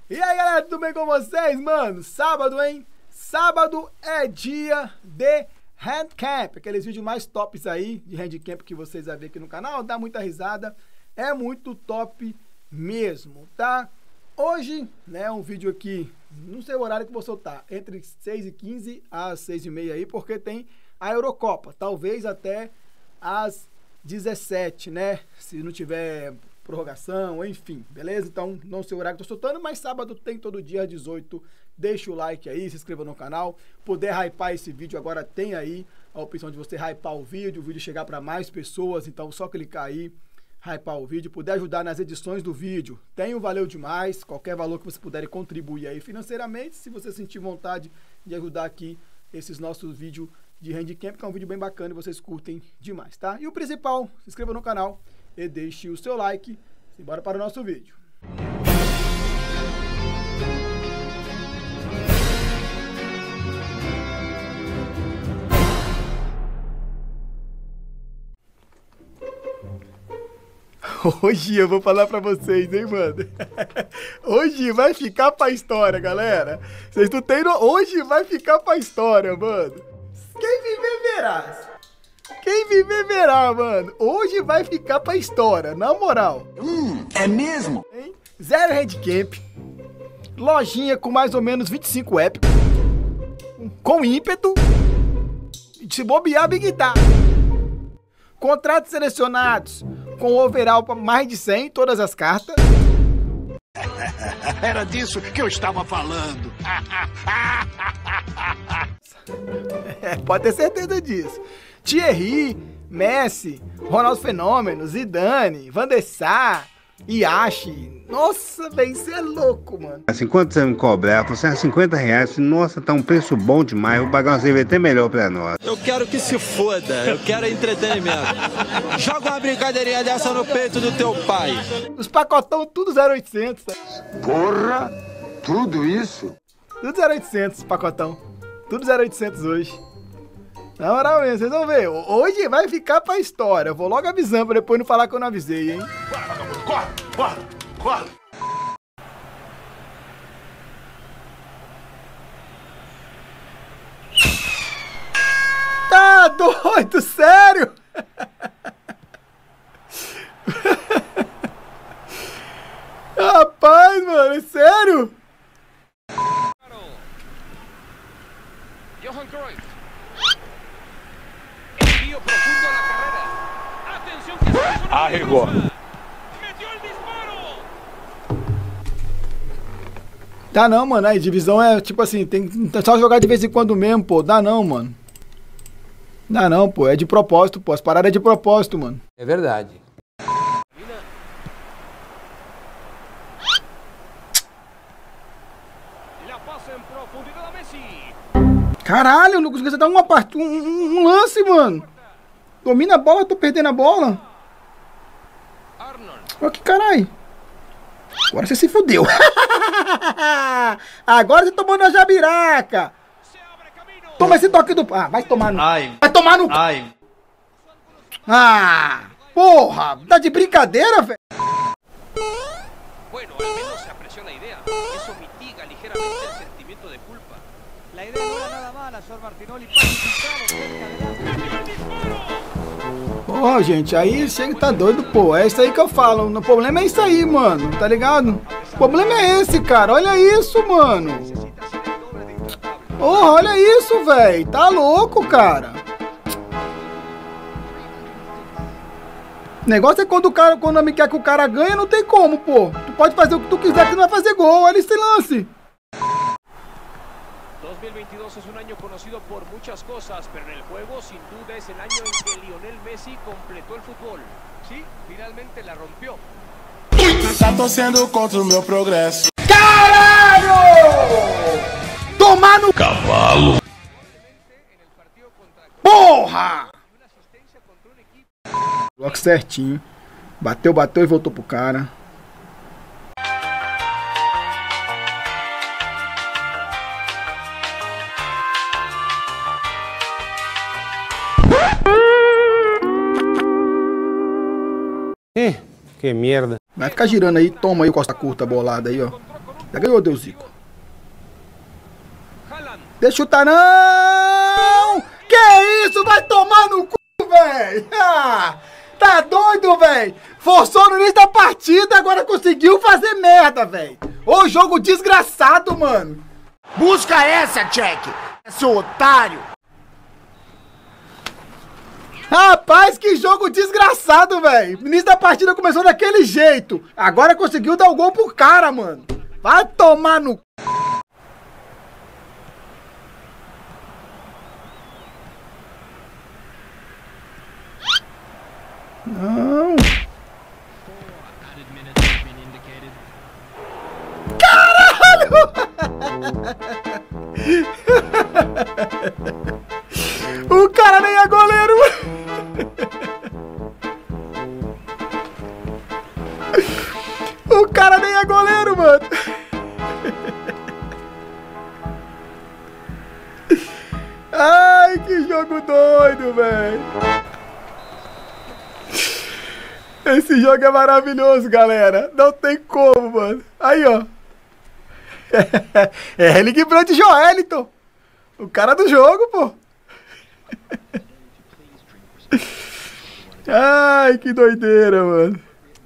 E aí galera, tudo bem com vocês, mano? Sábado, hein? Sábado é dia de handcamp, aqueles vídeos mais tops aí de handcamp que vocês vão ver aqui no canal, dá muita risada, é muito top mesmo, tá? Hoje, né, um vídeo aqui, não sei o horário que vou soltar, entre 6h15 às 6h30 aí, porque tem a Eurocopa, talvez até às 17, né? Se não tiver prorrogação, enfim, beleza? Então, não sei o horário que eu tô soltando, mas sábado tem todo dia às 18. Deixa o like aí, se inscreva no canal. Puder hypar esse vídeo, agora tem aí a opção de você hypar o vídeo chegar para mais pessoas, então só clicar aí, hypar o vídeo. Puder ajudar nas edições do vídeo, tem um valeu demais, qualquer valor que você puder contribuir aí financeiramente, se você sentir vontade de ajudar aqui esses nossos vídeos de handcamp, que é um vídeo bem bacana e vocês curtem demais, tá? E o principal, se inscreva no canal e deixe o seu like. Bora para o nosso vídeo. Hoje eu vou falar pra vocês, hein, mano? Hoje vai ficar pra história, galera. Vocês não tem hoje vai ficar pra história, mano. Quem viver verá. Quem viver verá, mano. Hoje vai ficar pra história, na moral. É mesmo? Hein? Zero handcamp. Lojinha com mais ou menos 25 épicos. Com ímpeto. Se bobear, Big Tá. Contratos selecionados. Com overall para mais de 100, todas as cartas. Era disso que eu estava falando. Pode ter certeza disso. Thierry, Messi, Ronaldo Fenômeno, Zidane, Van der Sar, Iashi. Nossa, velho, isso é louco, mano. Assim, quanto você me cobrar? Eu falei assim, R$50. Nossa, tá um preço bom demais. Vou pagar uma cerveja até melhor pra nós. Eu quero que se foda, eu quero entretenimento. Joga uma brincadeirinha dessa no peito do teu pai. Os pacotão, tudo 0800. Porra, tudo isso? Tudo 0800, pacotão. Tudo 0800 hoje. Na moral mesmo, vocês vão ver. Hoje vai ficar pra história. Eu vou logo avisando pra depois não falar que eu não avisei, hein? Corre, corre, corre. Tá doido, sério? Rapaz, mano, é sério? Johan Cruyff. Envío profundo a la carrera. Atención que se Arregou. Metió el disparo. Dá não, mano. Aí, divisão é tipo assim, tem só jogar de vez em quando mesmo, pô. Dá não, mano. Dá não, pô. É de propósito, pô. As paradas é de propósito, mano. É verdade. La pasa en profundidad a Messi. Caralho, eu não consegui dar um lance, mano. Domina a bola, tô perdendo a bola. Arnold. Olha que caralho. Agora você se fudeu. Agora você tomou na jabiraca. Se abre camino. Toma esse toque do... Ah, vai tomar no... Ai, Vai tomar no... ai. Ah, porra. Tá de brincadeira, velho. Bueno, al menos se apreció la idea. Eso mitiga ligeramente el sentimiento de culpa. La idea no era nada mala, señor Martinoli. Participado cerca del arco. ¡Metió el disparo! Porra, gente, aí chega tá doido, pô. É isso aí que eu falo. O problema é isso aí, mano. Tá ligado? O problema é esse, cara. Olha isso, mano. Necesita ser el doble de intratable. Porra, olha isso, velho. Tá louco, cara. O negócio é quando o cara, quando me quer que o cara ganha, não tem como, pô. Tu pode fazer o que tu quiser que não vai fazer gol. Olha esse lance. 2022 es un año conocido por muchas cosas, pero en el juego sin duda es el año en que Lionel Messi completó el fútbol. Sí, finalmente la rompió. Tá torcendo contra o meu progresso. Caralho! Tomar no Cavalo. En el partido contra porra! una asistencia contra un equipo. Bloco certinho. Bateu, bateu e voltou pro cara. Que merda. Vai ficar girando aí, toma aí o costa curta bolada aí, ó. Já ganhou, Deusico. Deixa eu chutar, não! Que isso? Vai tomar no cu, velho! Ah, tá doido, velho? Forçou no início da partida, agora conseguiu fazer merda, velho. Ô, jogo desgraçado, mano. Busca essa, Check! Seu otário! Rapaz, que jogo desgraçado, velho. Início da partida começou daquele jeito. Agora conseguiu dar o gol pro cara, mano. Vai tomar no... Não. Caralho! O cara nem é goleiro. O cara nem é goleiro, mano. Ai, que jogo doido, velho. Esse jogo é maravilhoso, galera. Não tem como, mano. Aí, ó. É Erling Brandt Joeliton. O cara do jogo, pô. Ai, que doideira, mano.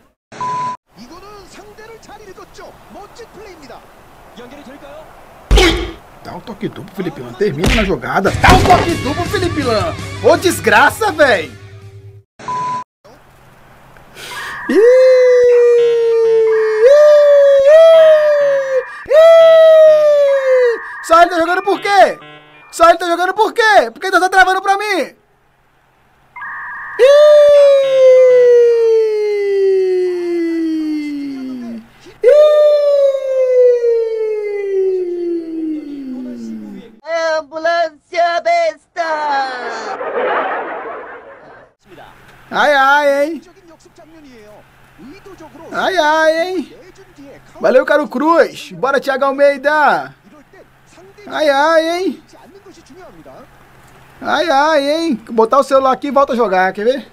Dá um toque duplo, Felipe Lan. Termina na jogada. Dá um toque duplo, Felipe Lan. Ô, desgraça, velho. Só ele tá jogando por quê? Só ele tá jogando por quê? Por que tá travando pra mim? Ambulância besta! Ai, ai, hein? Ai, ai, hein? Valeu, Caro Cruz. Bora, Thiago Almeida. Ai, ai, hein? Ai, ai, hein? Vou botar o celular aqui e volta a jogar, quer ver?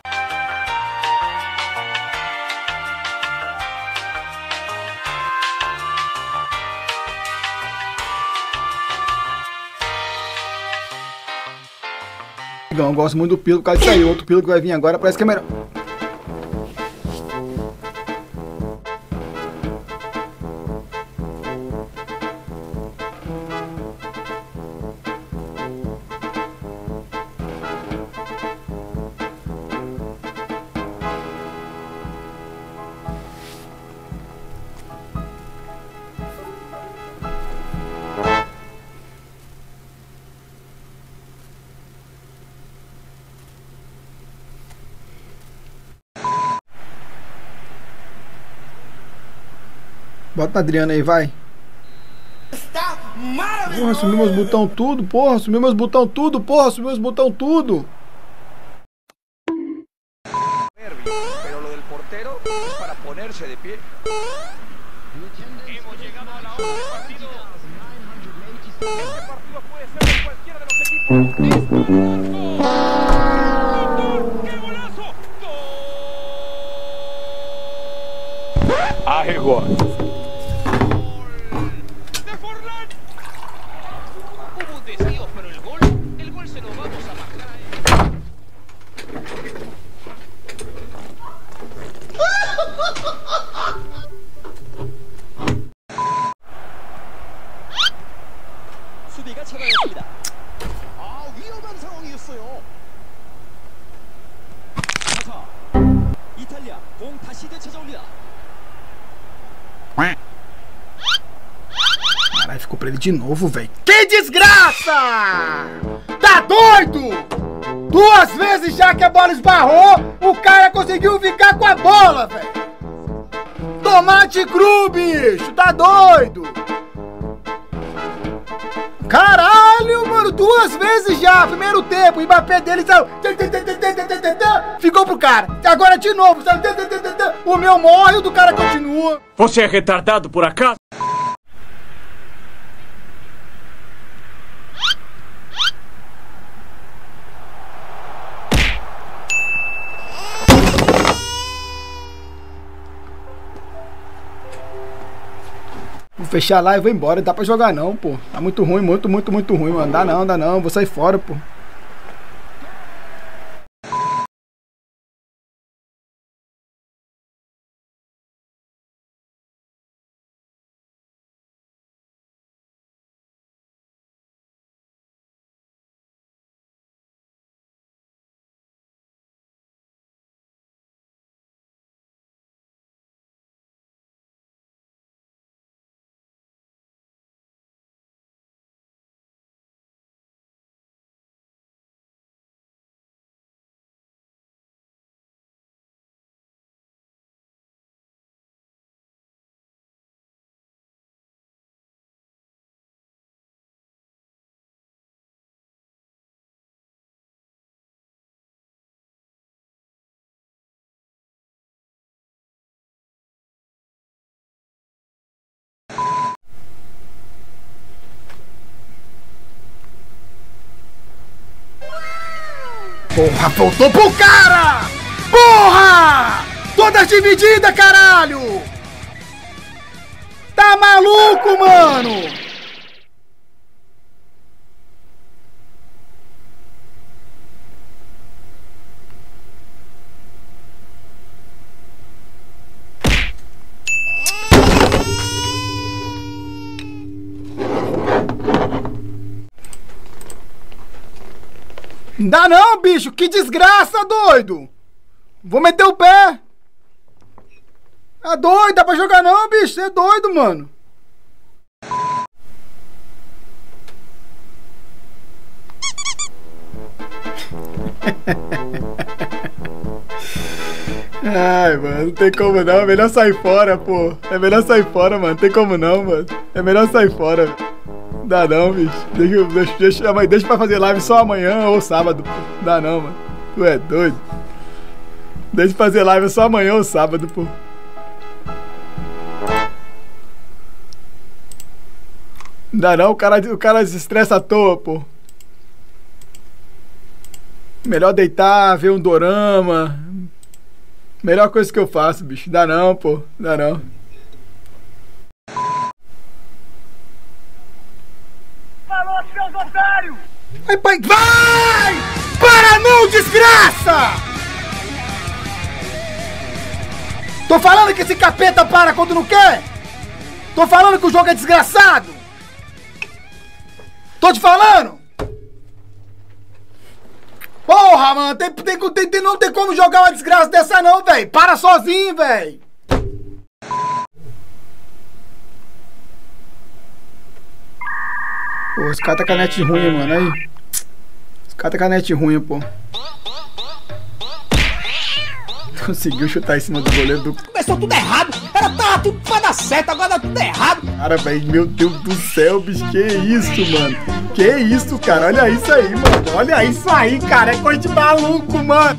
Eu gosto muito do Pilo por causa disso aí. Outro Pilo que vai vir agora parece que é melhor. Bota a Adriana aí, vai. Porra, sumiu meus botão tudo, porra. Sumiu meus botão tudo, porra. Sumiu meus botão tudo. Pero lo del portero es para ponerse de pie. Hemos llegado a la hora del partido. Este partido puede ser de cualquiera de los equipos. ¡Qué golazo! ¡Gol! Arregou. 수비가 차단했습니다. 위험한 상황이었어요. 자, 이탈리아 공 다시 되찾아옵니다. Caralho, ficou pra ele de novo, velho. Que desgraça! Tá doido? Duas vezes já que a bola esbarrou, o cara conseguiu ficar com a bola, velho. Tomate cru, bicho. Tá doido? Caralho, mano. Duas vezes já. Primeiro tempo, o Mbappé dele saiu. Ficou pro cara. Agora de novo. O meu morre, o do cara continua. Você é retardado por acaso? Vou fechar lá e vou embora. Não dá pra jogar não, pô. Tá muito ruim, muito ruim, mano. Dá não. Vou sair fora, pô. Porra, voltou pro cara! Porra! Todas divididas, caralho! Tá maluco, mano? Não dá não, bicho! Que desgraça, doido! Vou meter o pé! É doido, dá pra jogar não, bicho! Você é doido, mano! Ai, mano, não tem como não. É melhor sair fora, pô. É melhor sair fora, mano. Não tem como não, mano. É melhor sair fora. Dá não, bicho. Deixa pra fazer live só amanhã ou sábado. Dá não, mano. Tu é doido. Deixa pra fazer live só amanhã ou sábado, pô. Dá não, o cara se estressa à toa, pô. Melhor deitar, ver um dorama. Melhor coisa que eu faço, bicho. Dá não, pô. Dá não. Falou, seus otários! Vai, pai, vai! Para não, desgraça! Tô falando que esse capeta para quando não quer! Tô falando que o jogo é desgraçado! Tô te falando! Porra, mano! Não tem como jogar uma desgraça dessa não, velho! Para sozinho, velho! Pô, esse cara tá com a net ruim, mano, aí. Esse cara tá com a net ruim, pô. Conseguiu chutar em cima do goleiro do... Começou tudo errado, tava tudo pra dar certo, agora dá tudo errado. Cara, velho, meu Deus do céu, bicho, que isso, mano? Que isso, cara? Olha isso aí, mano. Olha isso aí, cara, é coisa de maluco, mano.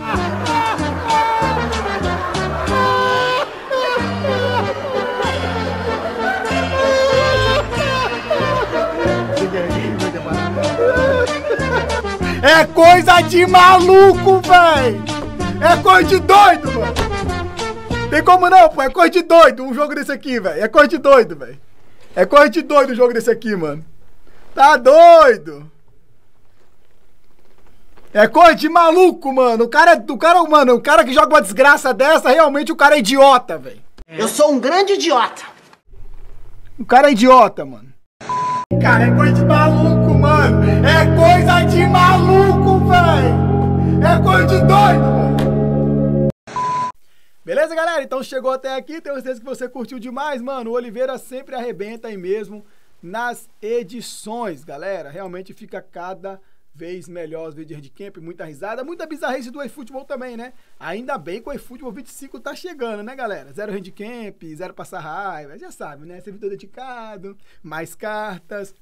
É coisa de maluco, velho! É coisa de doido, mano! Tem como não, pô! É coisa de doido um jogo desse aqui, velho! É coisa de doido, velho! É coisa de doido um jogo desse aqui, mano! Tá doido! É coisa de maluco, mano! O cara que joga uma desgraça dessa, realmente o cara é idiota, velho! Eu sou um grande idiota! O cara é idiota, mano! Cara, é coisa de maluco, mano! É coisa de maluco, velho! É coisa de doido, mano! Beleza, galera? Então chegou até aqui, tenho certeza que você curtiu demais, mano. O Oliveira sempre arrebenta aí mesmo nas edições, galera. Realmente fica cada vez melhor os vídeos de handicap, muita risada, muita bizarrice do eFootball também, né? Ainda bem que o eFootball 25 tá chegando, né, galera? Zero handicap, zero passar raiva, já sabe, né? Servidor dedicado, mais cartas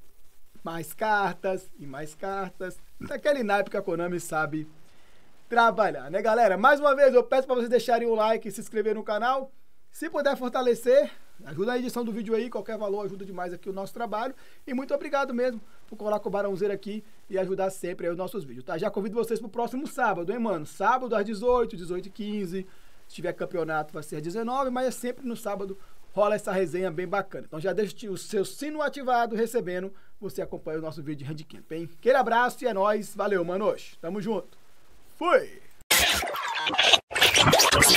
e mais cartas. Daquele naipe que a Konami sabe trabalhar, né, galera? Mais uma vez, eu peço para vocês deixarem o like e se inscrever no canal. Se puder fortalecer, ajuda a edição do vídeo aí, qualquer valor ajuda demais aqui o nosso trabalho. E muito obrigado mesmo por colar com o Barãozeiro aqui e ajudar sempre aí os nossos vídeos, tá? Já convido vocês pro próximo sábado, hein, mano? Sábado às 18, 18h15. Se tiver campeonato vai ser às 19, mas é sempre no sábado rola essa resenha bem bacana. Então já deixa o seu sino ativado, recebendo, você acompanha o nosso vídeo de Handicamp, hein? Aquele abraço e é nóis. Valeu, manos. Tamo junto. Fui!